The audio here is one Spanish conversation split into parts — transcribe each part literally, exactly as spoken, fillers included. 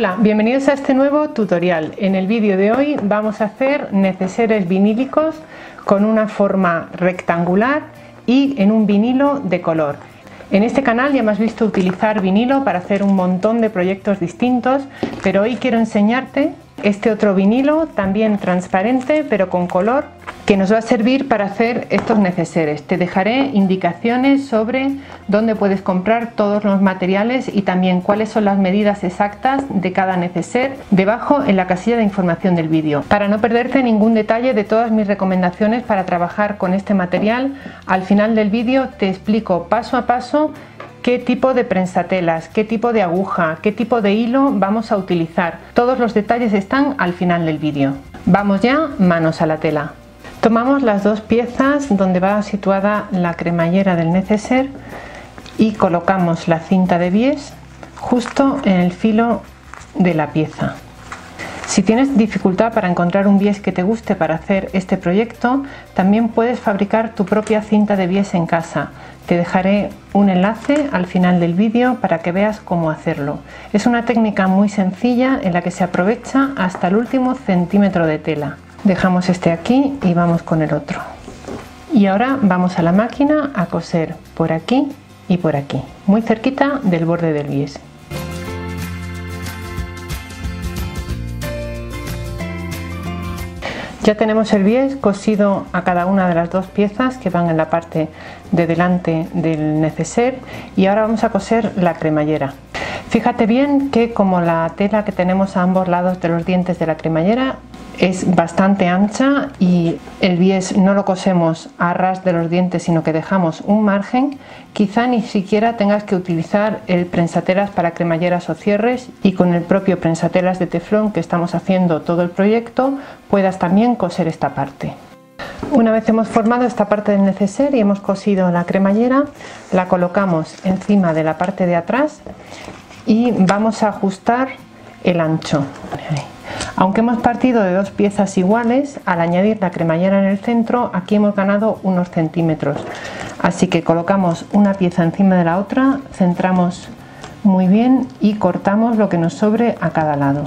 Hola, bienvenidos a este nuevo tutorial. En el vídeo de hoy vamos a hacer neceseres vinílicos con una forma rectangular y en un vinilo de color. En este canal ya me has visto utilizar vinilo para hacer un montón de proyectos distintos, pero hoy quiero enseñarte este otro vinilo, también transparente pero con color, que nos va a servir para hacer estos neceseres. Te dejaré indicaciones sobre dónde puedes comprar todos los materiales y también cuáles son las medidas exactas de cada neceser debajo en la casilla de información del vídeo. Para no perderte ningún detalle de todas mis recomendaciones para trabajar con este material, al final del vídeo te explico paso a paso qué tipo de prensatelas, qué tipo de aguja, qué tipo de hilo vamos a utilizar. Todos los detalles están al final del vídeo. Vamos ya, manos a la tela. Tomamos las dos piezas donde va situada la cremallera del neceser y colocamos la cinta de bies justo en el filo de la pieza. Si tienes dificultad para encontrar un bies que te guste para hacer este proyecto, también puedes fabricar tu propia cinta de bies en casa. Te dejaré un enlace al final del vídeo para que veas cómo hacerlo. Es una técnica muy sencilla en la que se aprovecha hasta el último centímetro de tela. Dejamos este aquí y vamos con el otro. Y ahora vamos a la máquina a coser por aquí y por aquí, muy cerquita del borde del bies. Ya tenemos el bies cosido a cada una de las dos piezas que van en la parte de delante del neceser y ahora vamos a coser la cremallera. Fíjate bien que como la tela que tenemos a ambos lados de los dientes de la cremallera es bastante ancha y el bies no lo cosemos a ras de los dientes sino que dejamos un margen, quizá ni siquiera tengas que utilizar el prensatelas para cremalleras o cierres y con el propio prensatelas de teflón que estamos haciendo todo el proyecto puedas también coser esta parte. Una vez hemos formado esta parte del neceser y hemos cosido la cremallera, la colocamos encima de la parte de atrás y vamos a ajustar el ancho. Aunque hemos partido de dos piezas iguales, al añadir la cremallera en el centro, aquí hemos ganado unos centímetros. Así que colocamos una pieza encima de la otra, centramos muy bien y cortamos lo que nos sobre a cada lado.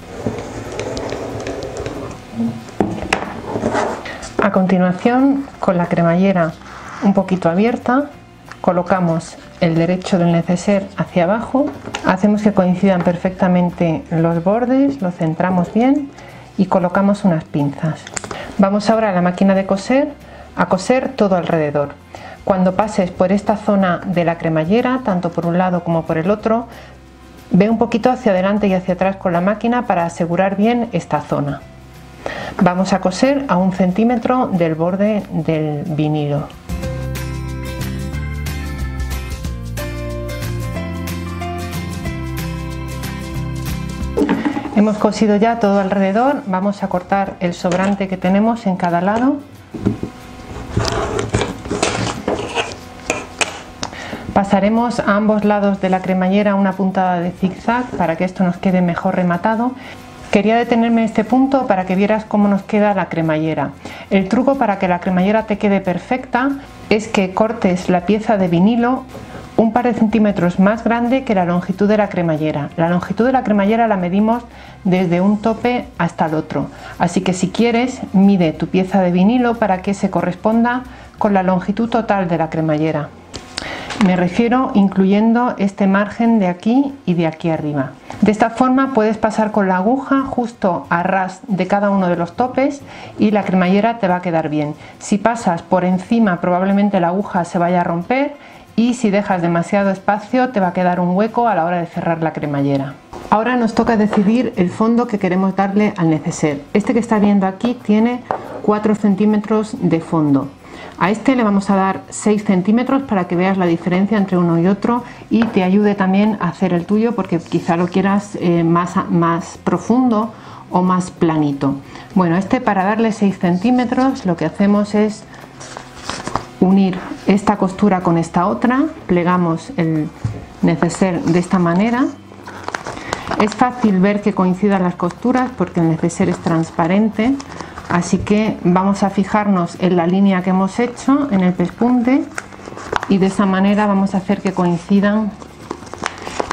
A continuación, con la cremallera un poquito abierta, colocamos el derecho del neceser hacia abajo, hacemos que coincidan perfectamente los bordes, lo centramos bien y colocamos unas pinzas. Vamos ahora a la máquina de coser a coser todo alrededor. Cuando pases por esta zona de la cremallera, tanto por un lado como por el otro, ve un poquito hacia adelante y hacia atrás con la máquina para asegurar bien esta zona. Vamos a coser a un centímetro del borde del vinilo. Hemos cosido ya todo alrededor, vamos a cortar el sobrante que tenemos en cada lado. Pasaremos a ambos lados de la cremallera una puntada de zigzag para que esto nos quede mejor rematado. Quería detenerme en este punto para que vieras cómo nos queda la cremallera. El truco para que la cremallera te quede perfecta es que cortes la pieza de vinilo un par de centímetros más grande que la longitud de la cremallera. La longitud de la cremallera la medimos desde un tope hasta el otro, así que si quieres mide tu pieza de vinilo para que se corresponda con la longitud total de la cremallera. Me refiero incluyendo este margen de aquí y de aquí arriba. De esta forma puedes pasar con la aguja justo a ras de cada uno de los topes y la cremallera te va a quedar bien. Si pasas por encima probablemente la aguja se vaya a romper y si dejas demasiado espacio te va a quedar un hueco a la hora de cerrar la cremallera. Ahora nos toca decidir el fondo que queremos darle al neceser. Este que está viendo aquí tiene cuatro centímetros de fondo. A este le vamos a dar seis centímetros para que veas la diferencia entre uno y otro y te ayude también a hacer el tuyo porque quizá lo quieras eh, más, más profundo o más planito. Bueno, este para darle seis centímetros lo que hacemos es unir esta costura con esta otra, plegamos el neceser de esta manera. Es fácil ver que coincidan las costuras porque el neceser es transparente, así que vamos a fijarnos en la línea que hemos hecho en el pespunte y de esa manera vamos a hacer que coincidan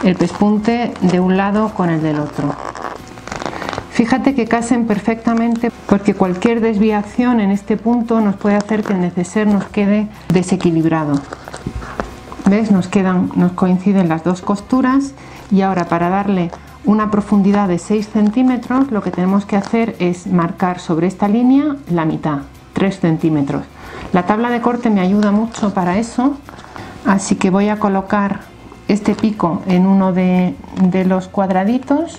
el pespunte de un lado con el del otro. Fíjate que casen perfectamente, porque cualquier desviación en este punto nos puede hacer que el neceser nos quede desequilibrado. ¿Ves? Nos quedan, nos coinciden las dos costuras, y ahora para darle una profundidad de seis centímetros lo que tenemos que hacer es marcar sobre esta línea la mitad, tres centímetros. La tabla de corte me ayuda mucho para eso, así que voy a colocar este pico en uno de, de los cuadraditos.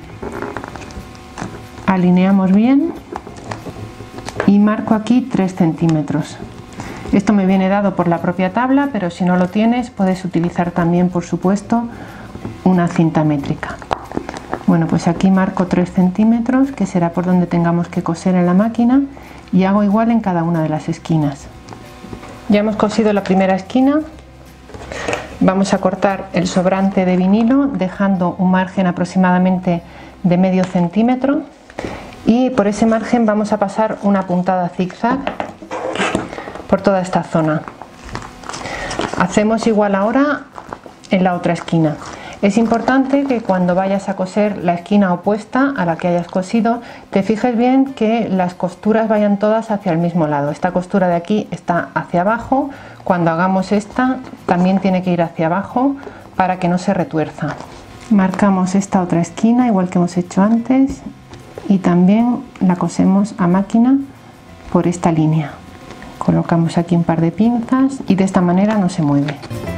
Alineamos bien y marco aquí tres centímetros. Esto me viene dado por la propia tabla, pero si no lo tienes puedes utilizar también, por supuesto, una cinta métrica. Bueno, pues aquí marco tres centímetros, que será por donde tengamos que coser en la máquina, y hago igual en cada una de las esquinas. Ya hemos cosido la primera esquina. Vamos a cortar el sobrante de vinilo dejando un margen aproximadamente de medio centímetro, y por ese margen vamos a pasar una puntada zigzag por toda esta zona. Hacemos igual ahora en la otra esquina. Es importante que cuando vayas a coser la esquina opuesta a la que hayas cosido, te fijes bien que las costuras vayan todas hacia el mismo lado. Esta costura de aquí está hacia abajo, cuando hagamos esta también tiene que ir hacia abajo para que no se retuerza. Marcamos esta otra esquina igual que hemos hecho antes, y también la cosemos a máquina por esta línea. Colocamos aquí un par de pinzas y de esta manera no se mueve.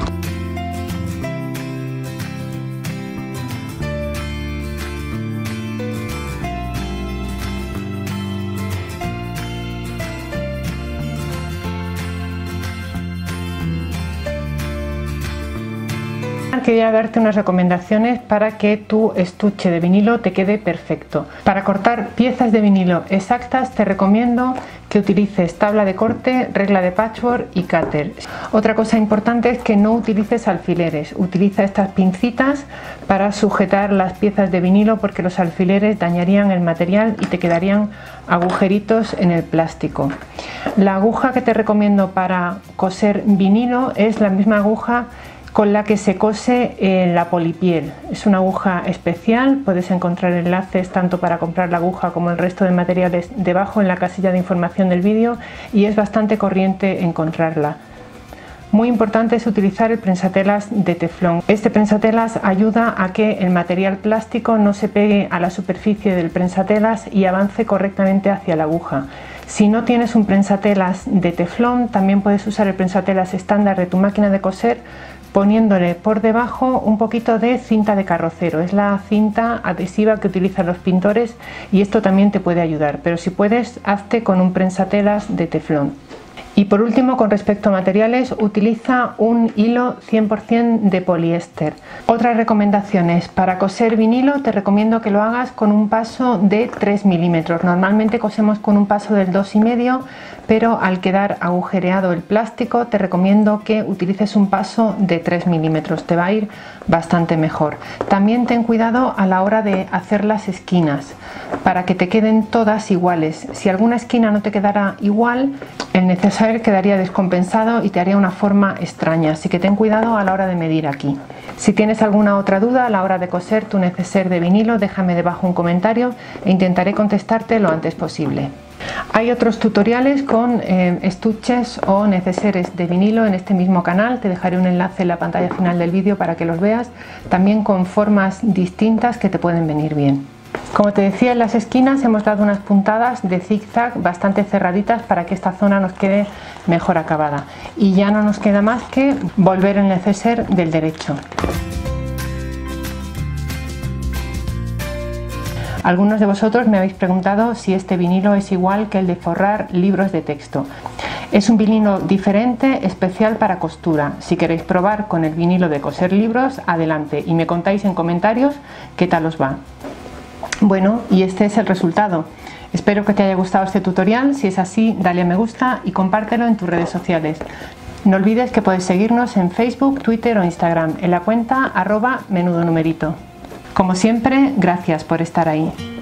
Quería darte unas recomendaciones para que tu estuche de vinilo te quede perfecto. Para cortar piezas de vinilo exactas te recomiendo que utilices tabla de corte, regla de patchwork y cúter. Otra cosa importante es que no utilices alfileres. Utiliza estas pincitas para sujetar las piezas de vinilo, porque los alfileres dañarían el material y te quedarían agujeritos en el plástico. La aguja que te recomiendo para coser vinilo es la misma aguja con la que se cose en la polipiel. Es una aguja especial, puedes encontrar enlaces tanto para comprar la aguja como el resto de materiales debajo en la casilla de información del vídeo, y es bastante corriente encontrarla. Muy importante es utilizar el prensatelas de teflón. Este prensatelas ayuda a que el material plástico no se pegue a la superficie del prensatelas y avance correctamente hacia la aguja. Si no tienes un prensatelas de teflón, también puedes usar el prensatelas estándar de tu máquina de coser, poniéndole por debajo un poquito de cinta de carrocero. Es la cinta adhesiva que utilizan los pintores y esto también te puede ayudar, pero si puedes, hazte con un prensatelas de teflón. Y por último, con respecto a materiales, utiliza un hilo cien por cien de poliéster. Otras recomendaciones: para coser vinilo te recomiendo que lo hagas con un paso de tres milímetros. Normalmente cosemos con un paso del dos y medio, pero al quedar agujereado el plástico te recomiendo que utilices un paso de tres milímetros, te va a ir bastante mejor. También ten cuidado a la hora de hacer las esquinas para que te queden todas iguales. Si alguna esquina no te quedara igual, el neceser quedaría descompensado y te haría una forma extraña, así que ten cuidado a la hora de medir aquí. Si tienes alguna otra duda a la hora de coser tu neceser de vinilo, déjame debajo un comentario e intentaré contestarte lo antes posible. Hay otros tutoriales con eh, estuches o neceseres de vinilo en este mismo canal, te dejaré un enlace en la pantalla final del vídeo para que los veas, también con formas distintas que te pueden venir bien. Como te decía, en las esquinas hemos dado unas puntadas de zigzag bastante cerraditas para que esta zona nos quede mejor acabada, y ya no nos queda más que volver el neceser del derecho. Algunos de vosotros me habéis preguntado si este vinilo es igual que el de forrar libros de texto. Es un vinilo diferente, especial para costura. Si queréis probar con el vinilo de coser libros, adelante, y me contáis en comentarios qué tal os va. Bueno, y este es el resultado. Espero que te haya gustado este tutorial. Si es así, dale a me gusta y compártelo en tus redes sociales. No olvides que puedes seguirnos en Facebook, Twitter o Instagram en la cuenta arroba menudo numerito. Como siempre, gracias por estar ahí.